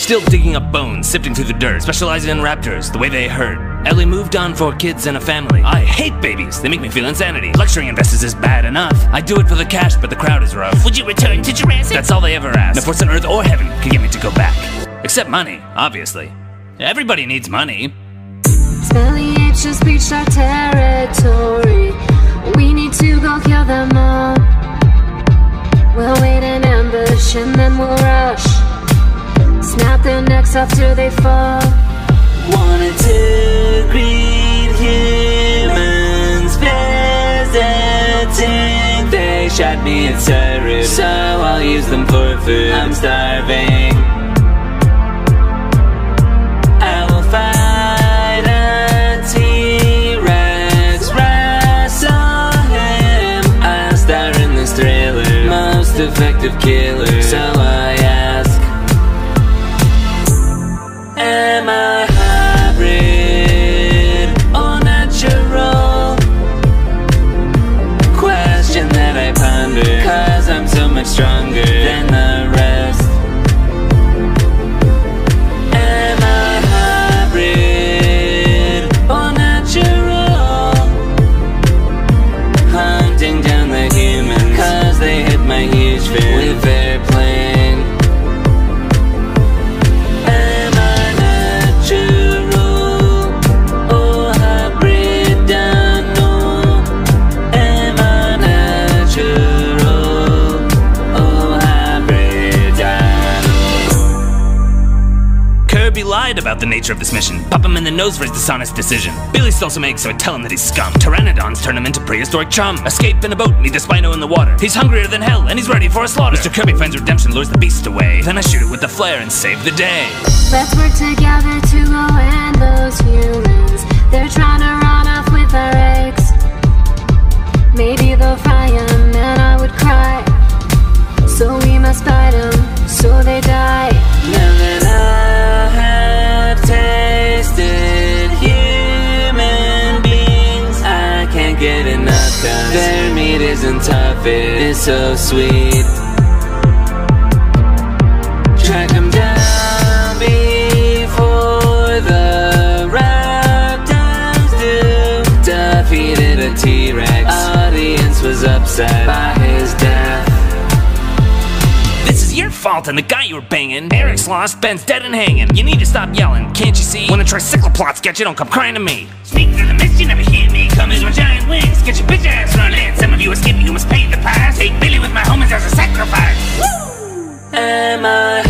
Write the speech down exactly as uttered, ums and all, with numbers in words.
Still digging up bones, sifting through the dirt, specializing in raptors, the way they hurt. Ellie moved on for kids and a family. I hate babies, they make me feel insanity. Lecturing investors is bad enough. I do it for the cash, but the crowd is rough. Would you return to Jurassic? That's all they ever ask. No force on earth or heaven can get me to go back. Except money, obviously. Everybody needs money. Smelly apes just breached our territory. We need to go kill them all. We'll wait in ambush and then we'll rush. Snap their necks off till they fall. Wanted to greet humans visiting. They shot me at Cyrus, so I'll use them for food. I'm starving. I will fight a T-Rex, wrestle him. I'll star in this thriller, most effective killer. So I ask, am I hybrid or natural? Question that I ponder, cause I'm so much stronger than the rest. Am I hybrid or natural? Hunting down the humans, cause they hit my huge fin with their plane. Kirby lied about the nature of this mission. Pop him in the nose for his dishonest decision. Billy stole some eggs, so I tell him that he's scum. Pteranodons turn him into prehistoric chum. Escape in a boat, meet the Spino in the water. He's hungrier than hell, and he's ready for a slaughter. Mister Kirby finds redemption, lures the beast away. Then I shoot it with the flare and save the day. Let's work together to go end those humans. They're trying to run off with our eggs. Maybe they'll fry them and I would cry. So we must fight them, so they die. Now that I have tasted human beings, I can't get enough, cause their meat isn't tough, it is so sweet. Track them down before the raptors do. Defeated a T-Rex, audience was upset by his death. This is your fault and the guy you were banging. Eric's lost, Ben's dead and hanging. You need to stop yelling, can't you see? When the tricycle plots get you, don't come crying to me. Sneak through the mist, you never hear me. Come as my giant wings, get your bitch ass running. Some of you escape, you must pay the price. Take Billy with my homies as a sacrifice. Am I